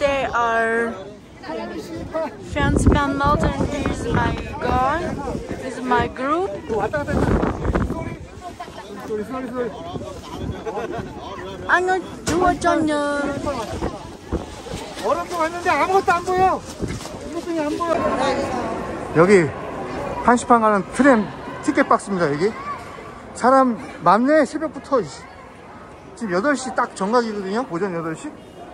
There are Fanspan Mountain. Is my guy. This is my group. 안녕 주워졌냐. 얼음도 왔는데 아무것도 안 보여. 이것들이 안 보여. 여기 한시판 가는 트램 티켓 박스입니다. 여기 사람 많네. 새벽부터 지금 8시 딱 정각이거든요. 오전 8시.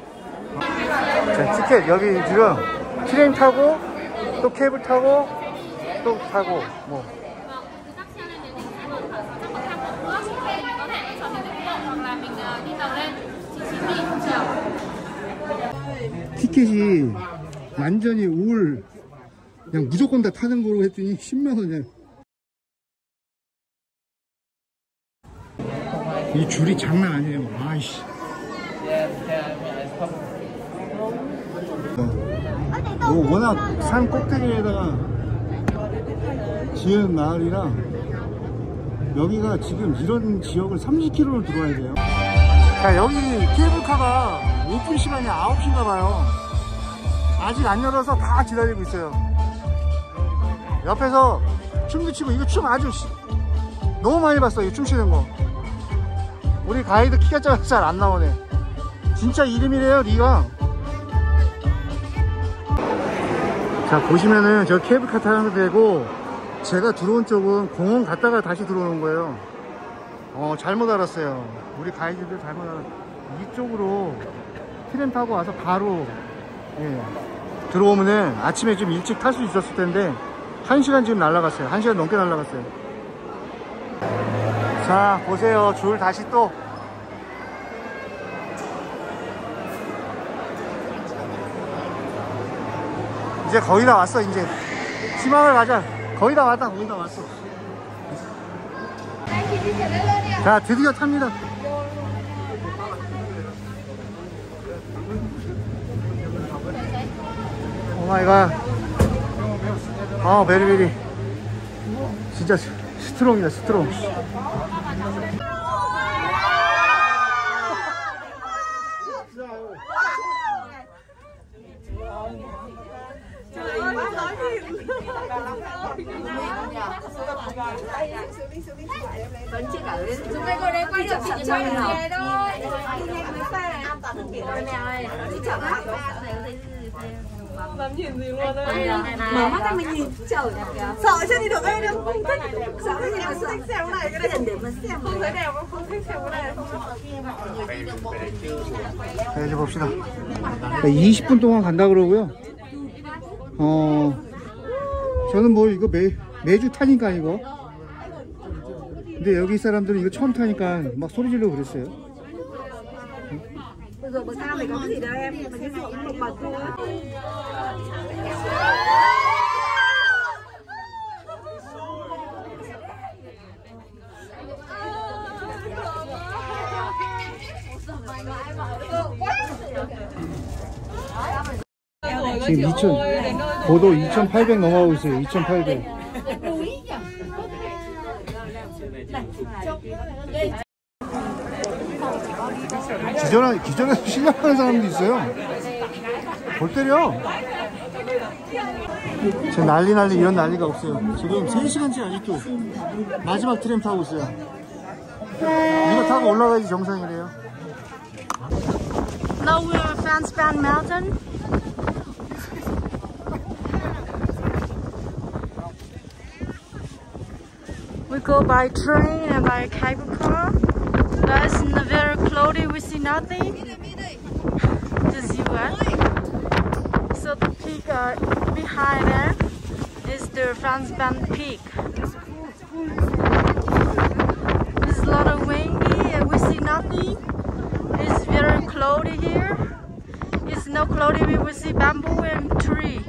자, 티켓 여기 지금 트램 타고 또 케이블 타고 또 타고 뭐 티켓이 완전히 올 그냥 무조건 다 타는 거로 했더니 10만원이야. 이 줄이 장난 아니에요. 아이씨. 워낙 산 꼭대기에다가 지은 마을이라 여기가 지금 이런 지역을 30km를 들어와야 돼요. 자, 여기 케이블카가 오픈 시간이 9시인가 봐요. 아직 안 열어서 다 기다리고 있어요. 옆에서 춤도 추고, 이거 춤 아주 너무 많이 봤어. 이 춤 추는 거. 우리 가이드 키가 작아서 잘 안 나오네. 진짜 이름이래요, 리가. 자, 보시면은 저 케이블카 타는 데고 제가 들어온 쪽은 공원 갔다가 다시 들어오는 거예요. 잘못 알았어요. 우리 가이드들 잘못 알았어요. 이쪽으로 트램 타고 와서 바로 들어오면은 아침에 좀 일찍 탈 수 있었을 텐데 1시간 지금 날라갔어요. 1시간 넘게 날라갔어요. 자, 보세요. 줄 다시 또 이제 거의 다 왔어. 이제 희망을 가자. 거의 다 왔다. 거의 다 왔어. 자, 드디어 탑니다. 오마이갓. 베리베리. 진짜 스트롱이다. 스트롱. Chúng đây cô đây quay chụp hình cho mình về thôi. Mới pha này an toàn thực hiện rồi nè. Đi chậm á. Làm nhìn gì luôn đấy. Mở mắt ra mình nhìn trời kìa. Sợ chứ đi được đây đâu. Không thích. Sợ thì em không thích xem cái này. Cái này để mà xem. Không thấy đẹp không thích xem cái này. 자, 이제 봅시다. 20분 동안 간다 그러고요. 저는 뭐 이거 매주 타니까 이거. 근데 여기 사람들은 이거 처음 타니까 막 소리 지르고 그랬어요. Rồi bữa sau mày có cái gì đâu em, mà cái ruộng một bậc thôi. 지금 고도 2,800 넘어가고 있어요. 2,800. 기존에서 실력하는 사람도 있어요. 골 때려. 지금 난리 이런 난리가 없어요. 지금 3시간째 아직도 마지막 트램 타고 있어요. 이거 타고 올라가야지 정상이래요. Now we're at Fanspan Mountain. We go by train and by cable car. But it's very cloudy, we see nothing. Just you So the peak behind there is the Fanspan Peak. It's a lot of windy and we see nothing. It's very cloudy here. It's no cloudy, we will see bamboo and tree.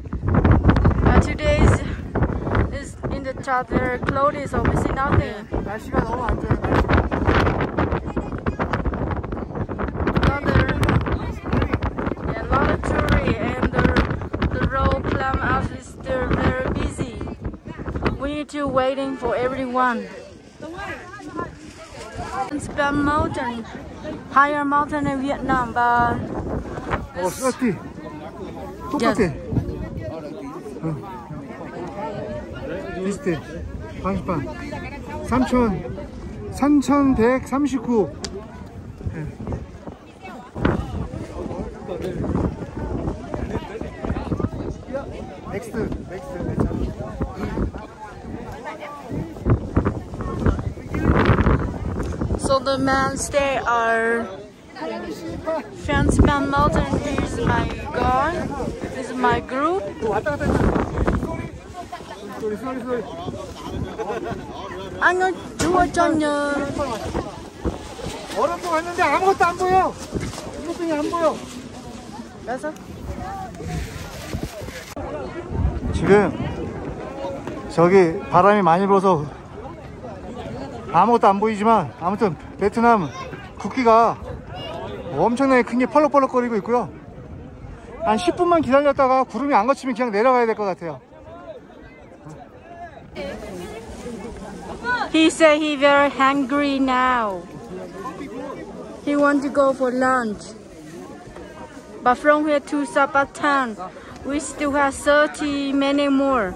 Today is in the chart very cloudy, so we see nothing. 날씨가 너무 안 좋아요. A lot of tree and the road climb out is still very busy. We need to waiting for everyone. Fanspan Mountain, higher mountain in Vietnam, but 30. 똑같아. 비슷해. 30판. 3,139. 넥스트. So the men stay are Fanspan Mountain. Here's my guy. This is my group. 안녕 주어졌냐? 얼음통 왔는데 아무것도 안 보여. 이것뿐이 안 보여. 그래서 지금 저기 바람이 많이 불어서 아무것도 안 보이지만 아무튼 베트남 국기가 엄청나게 큰 게 펄럭펄럭거리고 있고요. 한 10분만 기다렸다가 구름이 안 걷히면 그냥 내려가야 될 것 같아요. he said he very hungry now. He want to go for lunch. But from here to Sapatan, we still have 30 minutes more.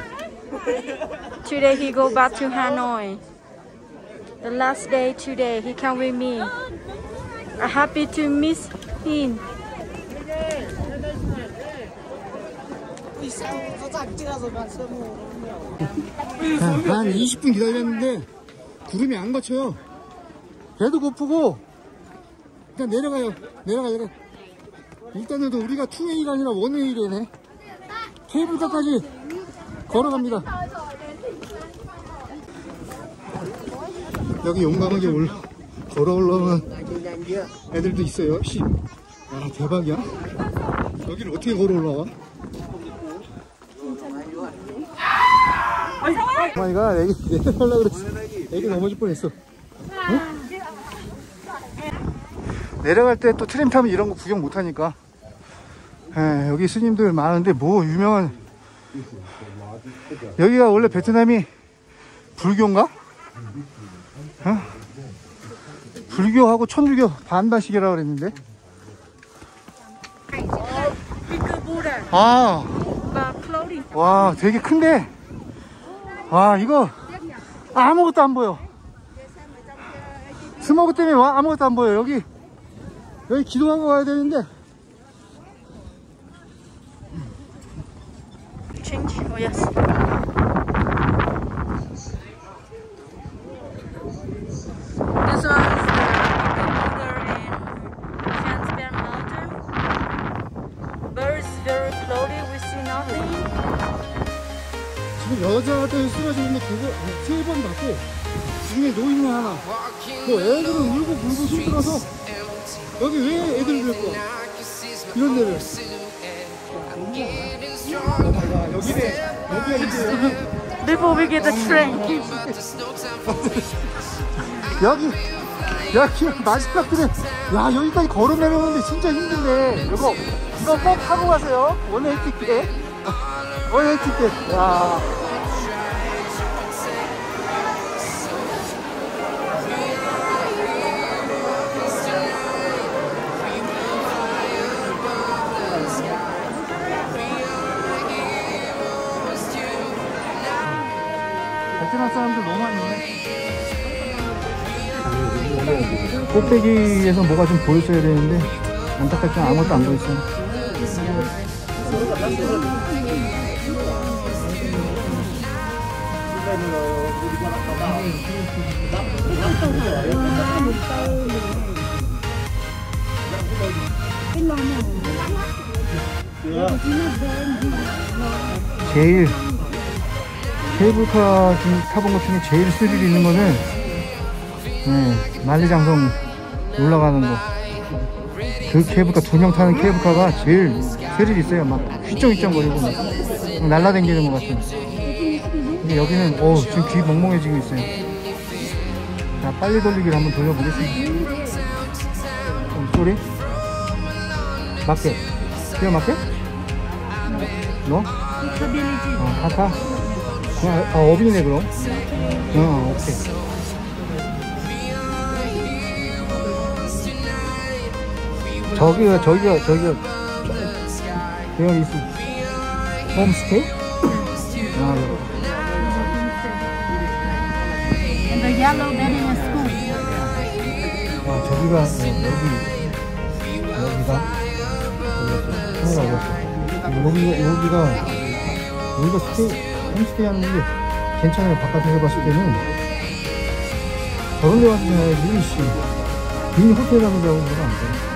Today he go back to Hanoi. The last day today, he come with me. I'm happy to miss him. 한 20분 기다렸는데 구름이 안 걷혀요. 배도 고프고 그냥 내려가요. 일단은 우리가 2A가 아니라 1A래네. 케이블카까지 걸어갑니다. 여기 용감하게 걸어 올라오는 애들도 있어요. 야, 대박이야. 여기를 어떻게 걸어 올라와? 어머니가 애기 내려가려고 그랬어. 애기 넘어질 뻔했어. 응? 내려갈 때 또 트램 타면 이런 거 구경 못하니까. 여기 스님들 많은데 뭐 유명한, 여기가 원래 베트남이 불교인가? 불교하고 천주교 반반씩이라고 그랬는데. 와, 되게 큰데. 와, 이거 아무것도 안 보여. 스모그 때문에 아무것도 안 보여. 여기 기도하고 가야 되는데. Change. Oh yes. This one is the Buddha in Fanspan Mountain. Birds very cloudy. We see nothing. 지금 여자들 쓰러지는데 그거 3번 봤고, 중에 노인네 하나. 뭐 애들은 울고 불고 힘들어서 여기 왜 애들 데리고 와? 이런 데를. 여기가 이제 Before we get the train. 여기 마지막 길에, 야, 여기까지 걸어 내려오는데 진짜 힘든데, 이거 꼭 타고 가세요. 원웨이 티켓. 원웨이 티켓. 야. 베트남 사람들 너무 많이 오네. 꼭대기에서 뭐가 좀 보였어야 되는데 안타깝지만 아무것도 안 보였어요. 제일 케이블카 타본 것 중에 제일 스릴 있는 거는 만리장성 올라가는 거. 그 케이블카 2명 타는 케이블카가 제일 스릴 있어요. 막 휘청휘청거리고 막 날라다니는 것 같은. 근데 여기는 지금 귀 멍멍해지고 있어요. 자, 빨리 돌리기를 한번 돌려보겠습니다. 소리 맞게 기어 맞게? 너? 하타? 업이네 그럼. 오케이. 저기가 There is homestay? 아, And the yellow building is school. 아, 저기가 여기가 홈스테이 하는 게 괜찮아요. 바깥에서 봤을 때는 저런 데 와서 자야지 빈 호텔 가서 자고 그러면 안 돼.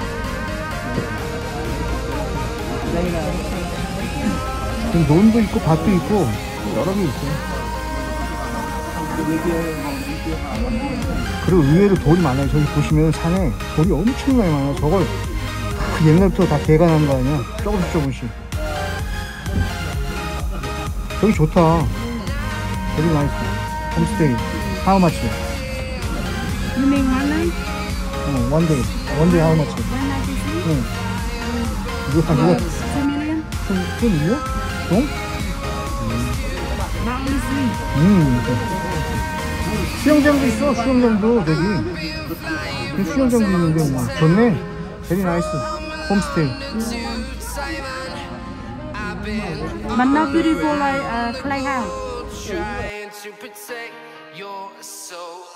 논도 있고 밭도 있고 여러 개 있어요. 그리고 의외로 돌이 많아요. 저기 보시면 산에 돌이 엄청나게 많아요. 저걸 옛날부터 다 개간한 거 아니야? 조금씩. 저기 좋다. 되게 나이스. 홈스테이. How much? You mean one night? One day. One day how much? One night is it? 응. 이거 2 million? 2 million? 동? Not only 3. 수영장도 있어. 수영장도 저기. 수영장도 있는데 뭐 좋네. 되게 나이스. 홈스테이. But not beautiful like clay house. Trying to protect your soul.